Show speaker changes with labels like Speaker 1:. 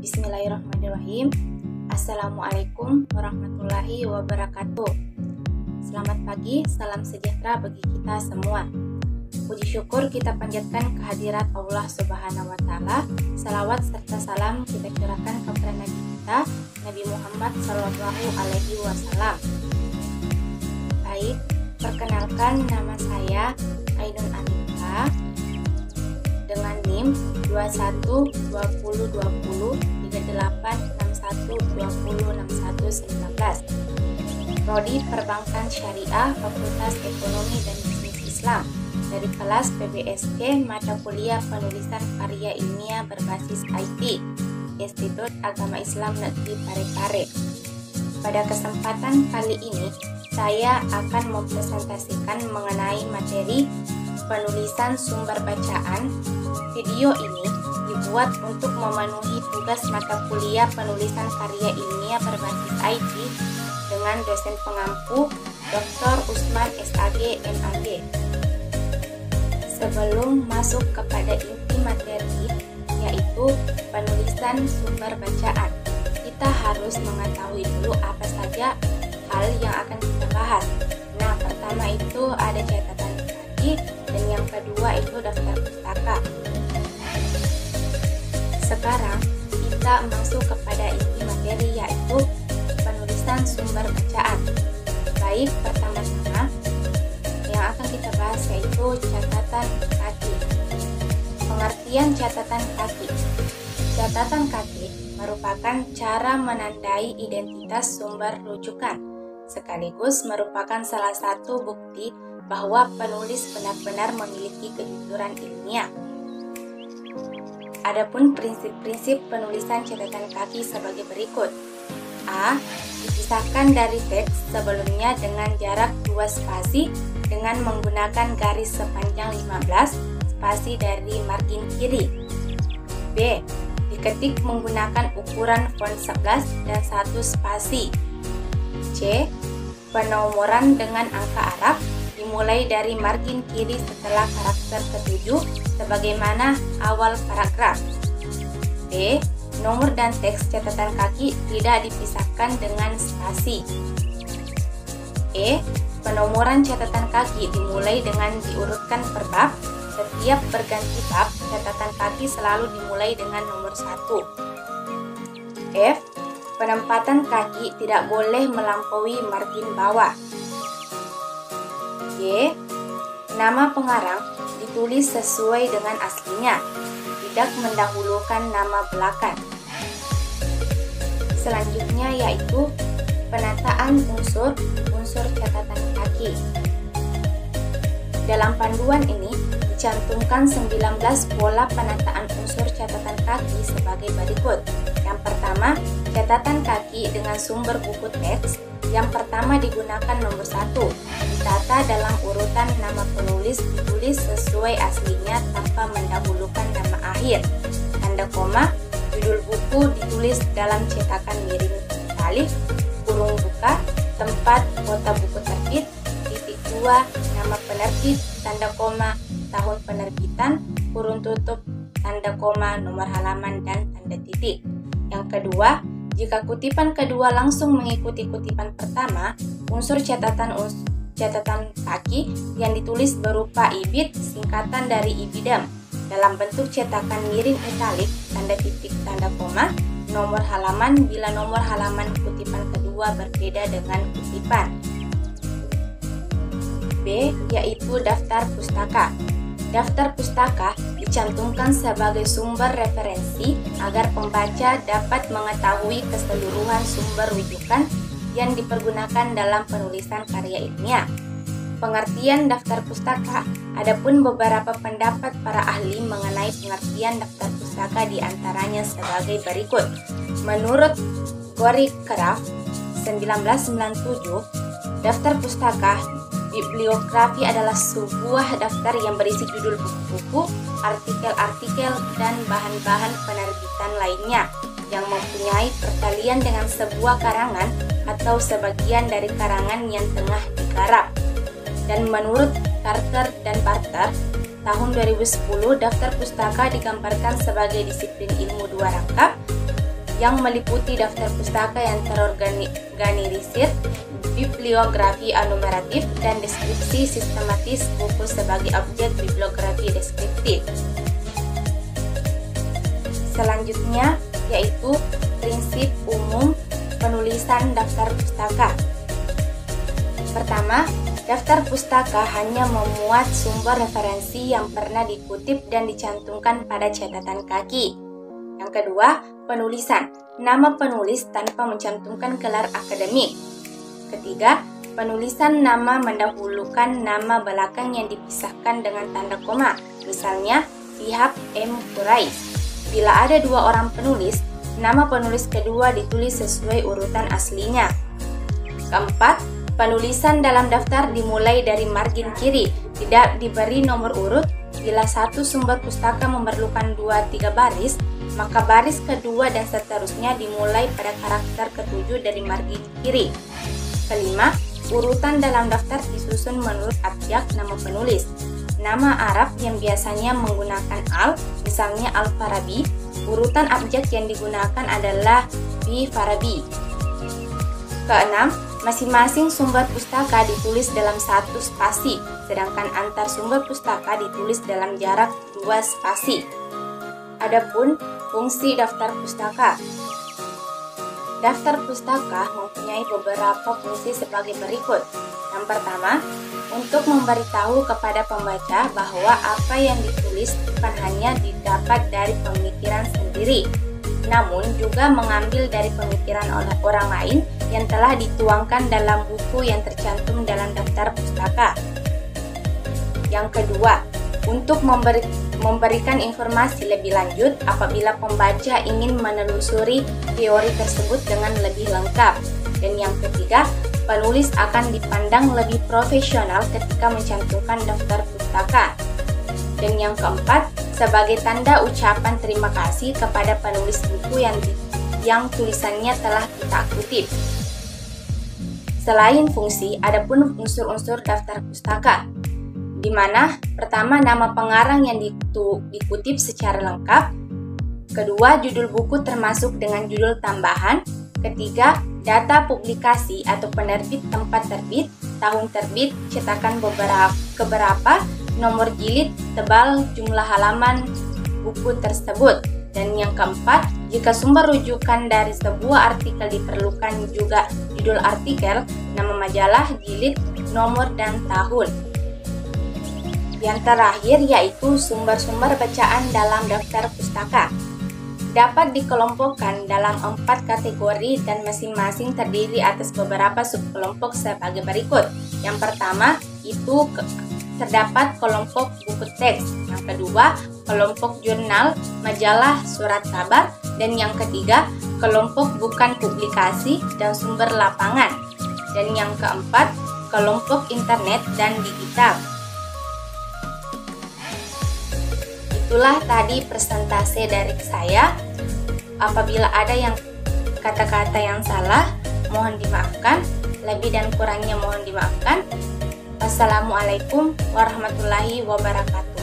Speaker 1: Bismillahirrahmanirrahim. Assalamualaikum warahmatullahi wabarakatuh. Selamat pagi, salam sejahtera bagi kita semua. Puji syukur kita panjatkan kehadirat Allah Subhanahu wa Ta'ala. Salawat serta salam kita curahkan kepada Nabi kita, Nabi Muhammad Sallallahu Alaihi Wasallam. Baik, perkenalkan nama saya Ainun Anita dengan NIM 21203861206119. Prodi Perbankan Syariah Fakultas Ekonomi dan Bisnis Islam dari kelas PBSK mata kuliah penulisan karya ilmiah berbasis IT Institut Agama Islam Negeri Parepare. Pada kesempatan kali ini saya akan mempresentasikan mengenai materi penulisan sumber bacaan. Video ini dibuat untuk memenuhi tugas mata kuliah penulisan karya ilmiah berbasis IT dengan dosen pengampu Dr. Usman SAG MAG. Sebelum masuk kepada inti materi, yaitu penulisan sumber bacaan, kita harus mengetahui dulu apa saja hal yang akan kita bahas. Nah, pertama itu ada catatan kaki, dan yang kedua itu daftar pustaka. Sekarang kita masuk kepada inti materi, yaitu penulisan sumber bacaan. Baik, pertama-tama yang akan kita bahas yaitu catatan kaki. Pengertian catatan kaki. Catatan kaki merupakan cara menandai identitas sumber rujukan, sekaligus merupakan salah satu bukti bahwa penulis benar-benar memiliki kejujuran ilmiah. Adapun prinsip-prinsip penulisan catatan kaki sebagai berikut. A. Dipisahkan dari teks sebelumnya dengan jarak 2 spasi dengan menggunakan garis sepanjang 15 spasi dari margin kiri. B. Diketik menggunakan ukuran font 11 dan 1 spasi. C. Penomoran dengan angka Arab dimulai dari margin kiri setelah karakter ketujuh sebagaimana awal paragraf. D. Nomor dan teks catatan kaki tidak dipisahkan dengan spasi. E. Penomoran catatan kaki dimulai dengan diurutkan per bab. Setiap berganti bab, catatan kaki selalu dimulai dengan nomor 1. F. Penempatan kaki tidak boleh melampaui margin bawah. G. Nama pengarang ditulis sesuai dengan aslinya, tidak mendahulukan nama belakang. Selanjutnya yaitu penataan unsur catatan kaki. Dalam panduan ini dicantumkan 19 pola penataan unsur catatan kaki sebagai berikut. Yang pertama, catatan kaki dengan sumber buku teks. Yang pertama digunakan nomor 1, ditata dalam urutan nama penulis ditulis sesuai aslinya tanpa mendahulukan nama akhir. Tanda koma, judul buku ditulis dalam cetakan miring italik, kurung buka, tempat kota buku terbit, titik 2, nama penerbit, tanda koma, tahun penerbitan, kurung tutup, tanda koma, nomor halaman, dan tanda titik. Yang kedua, jika kutipan kedua langsung mengikuti kutipan pertama, unsur catatan kaki yang ditulis berupa ibid, singkatan dari ibidam, dalam bentuk cetakan miring italik, tanda titik, tanda koma, nomor halaman bila nomor halaman kutipan kedua berbeda dengan kutipan. B. Yaitu daftar pustaka. Daftar pustaka dicantumkan sebagai sumber referensi agar pembaca dapat mengetahui keseluruhan sumber rujukan yang dipergunakan dalam penulisan karya ilmiah. Pengertian daftar pustaka. Adapun beberapa pendapat para ahli mengenai pengertian daftar pustaka diantaranya sebagai berikut. Menurut Gori Craft 1997, daftar pustaka bibliografi adalah sebuah daftar yang berisi judul buku-buku, artikel-artikel, dan bahan-bahan penerbitan lainnya yang mempunyai pertalian dengan sebuah karangan atau sebagian dari karangan yang tengah digarap. Dan menurut Carter dan Barter, tahun 2010, daftar pustaka digambarkan sebagai disiplin ilmu dua rangkap yang meliputi daftar pustaka yang terorganisir, bibliografi enumeratif, dan deskripsi sistematis buku sebagai objek bibliografi deskriptif. Selanjutnya yaitu prinsip umum penulisan daftar pustaka. Pertama, daftar pustaka hanya memuat sumber referensi yang pernah dikutip dan dicantumkan pada catatan kaki. Yang kedua, penulisan, nama penulis tanpa mencantumkan gelar akademik. Ketiga, penulisan nama mendahulukan nama belakang yang dipisahkan dengan tanda koma, misalnya Syihab M. Quraish. Bila ada dua orang penulis, nama penulis kedua ditulis sesuai urutan aslinya. Keempat, penulisan dalam daftar dimulai dari margin kiri, tidak diberi nomor urut. Bila satu sumber pustaka memerlukan 2-3 baris, maka baris kedua dan seterusnya dimulai pada karakter ketujuh dari margin kiri. Kelima, urutan dalam daftar disusun menurut abjad nama penulis. Nama Arab yang biasanya menggunakan al, misalnya Al-Farabi, urutan abjad yang digunakan adalah Bi-Farabi. Keenam, masing-masing sumber pustaka ditulis dalam 1 spasi, sedangkan antar sumber pustaka ditulis dalam jarak 2 spasi. Adapun fungsi daftar pustaka. Daftar pustaka mempunyai beberapa fungsi sebagai berikut. Yang pertama, untuk memberitahu kepada pembaca bahwa apa yang ditulis bukan hanya didapat dari pemikiran sendiri, namun juga mengambil dari pemikiran orang lain yang telah dituangkan dalam buku yang tercantum dalam daftar pustaka. Yang kedua, untuk memberikan informasi lebih lanjut apabila pembaca ingin menelusuri teori tersebut dengan lebih lengkap. Dan yang ketiga, penulis akan dipandang lebih profesional ketika mencantumkan daftar pustaka. Dan yang keempat, sebagai tanda ucapan terima kasih kepada penulis buku yang tulisannya telah kita kutip. Selain fungsi, ada pun unsur-unsur daftar pustaka, di mana pertama nama pengarang yang dikutip secara lengkap, kedua judul buku termasuk dengan judul tambahan, ketiga data publikasi atau penerbit, tempat terbit, tahun terbit, cetakan keberapa, nomor jilid, tebal, jumlah halaman buku tersebut. Dan yang keempat, jika sumber rujukan dari sebuah artikel diperlukan juga judul artikel, nama majalah, jilid, nomor, dan tahun. Yang terakhir yaitu sumber-sumber bacaan dalam daftar pustaka. Dapat dikelompokkan dalam 4 kategori dan masing-masing terdiri atas beberapa subkelompok sebagai berikut. Yang pertama itu terdapat kelompok buku teks, yang kedua kelompok jurnal, majalah, surat kabar, dan yang ketiga kelompok bukan publikasi dan sumber lapangan, dan yang keempat kelompok internet dan digital. Itulah tadi presentase dari saya. Apabila ada yang kata-kata yang salah, mohon dimaafkan. Lebih dan kurangnya mohon dimaafkan. Wassalamualaikum warahmatullahi wabarakatuh.